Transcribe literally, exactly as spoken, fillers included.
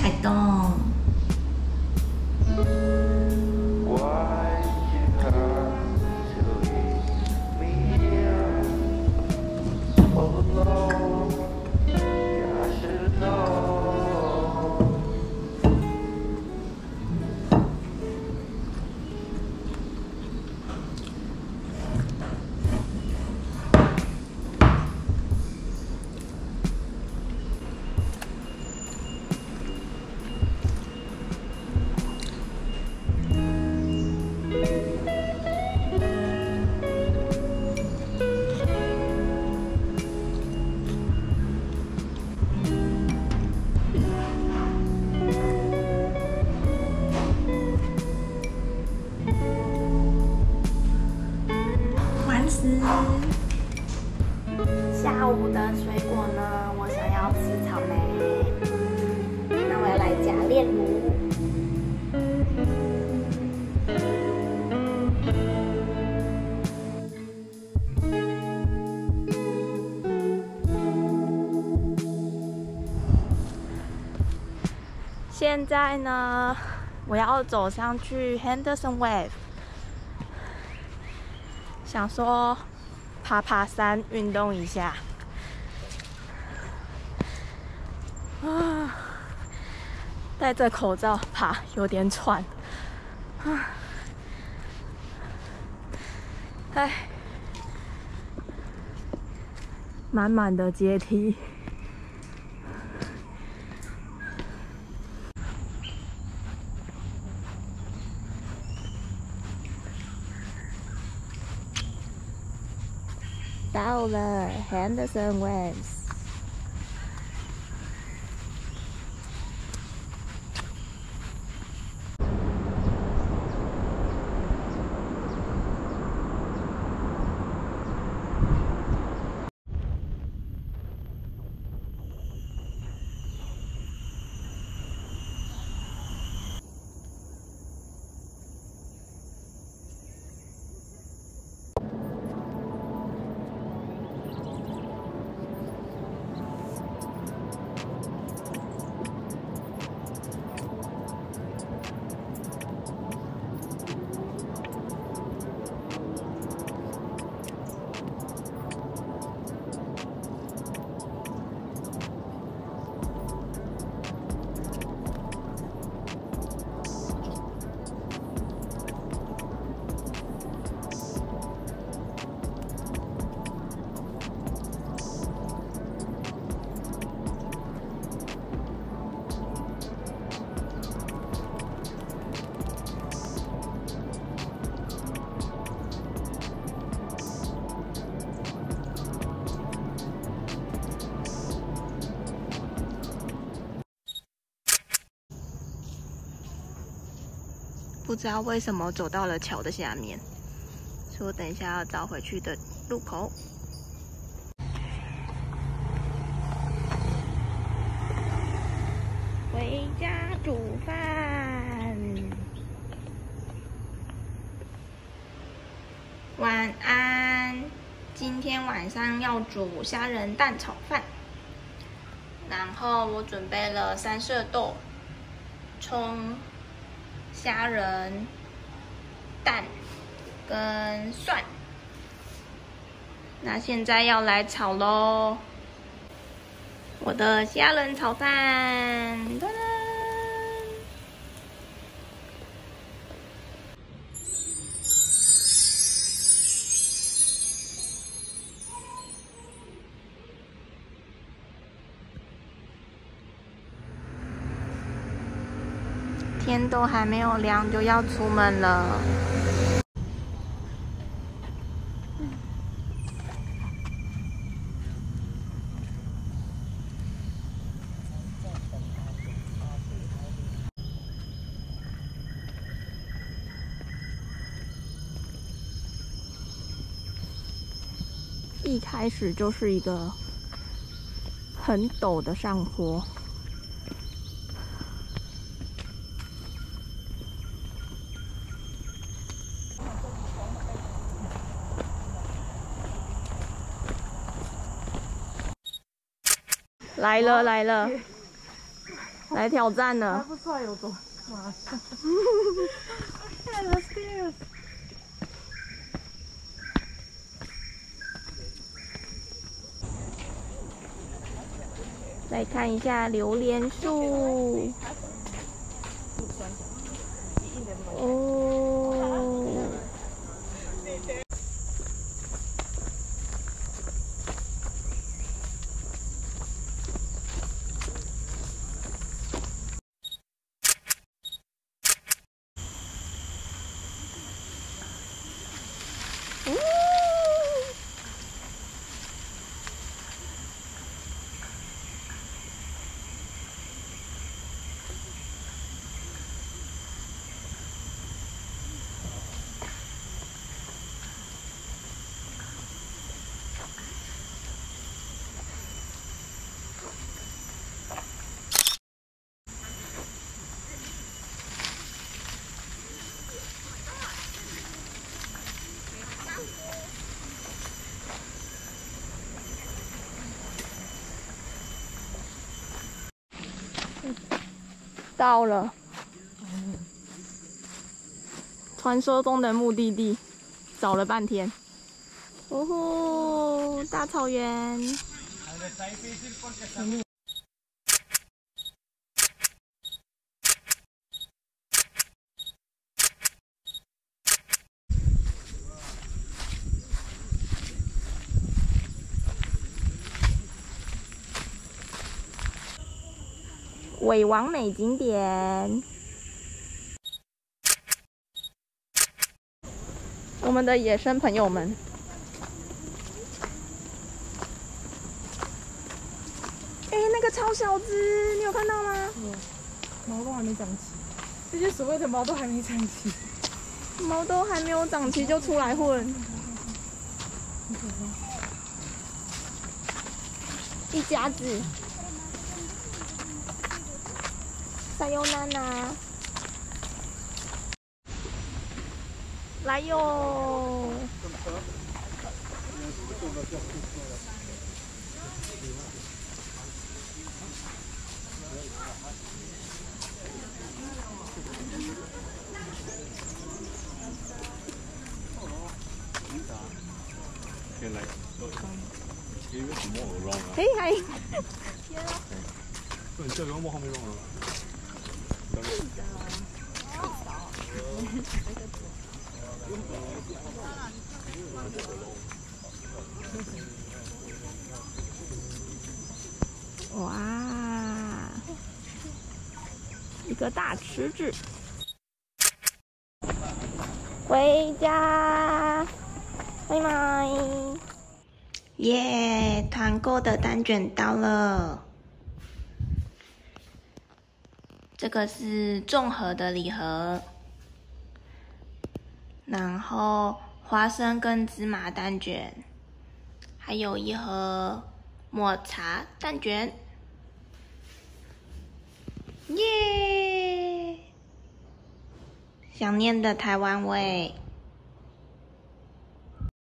开动。 下午的水果呢？我想要吃草莓，那我要来加炼乳。现在呢，我要走上去 Henderson Wave， 想说爬爬山，运动一下。啊，戴着口罩爬有点喘。啊，哎，满满的阶梯。到了 Henderson Waves。不知道为什么走到了桥的下面，所以我等一下要找回去的路口。回家煮饭。晚安。今天晚上要煮虾仁蛋炒饭，然后我准备了三色豆、葱、虾仁、蛋跟蒜，那现在要来炒咯。我的虾仁炒饭，噔噔，天都还没有亮就要出门了。一开始就是一个很陡的上坡。来了来了， 来挑战了。 还不出来有多麻烦。Okay, let's do this. 来看一下榴莲树。哦。到了，传说中的目的地，找了半天。哦吼，大草原。伪完美景点，我们的野生朋友们，哎，那个超小只，你有看到吗？ 有，毛都还没长齐，这些所谓的毛都还没长齐， 毛都还没有长齐就出来混，一家子。撒尤娜娜，来哟！嘿嗨！ 你这有冇後面落啊？ 哇，一个大池子，回家，拜拜。耶，团购的蛋卷到了。这个是综合的礼盒，然后花生跟芝麻蛋卷，还有一盒抹茶蛋卷，耶！想念的台湾味。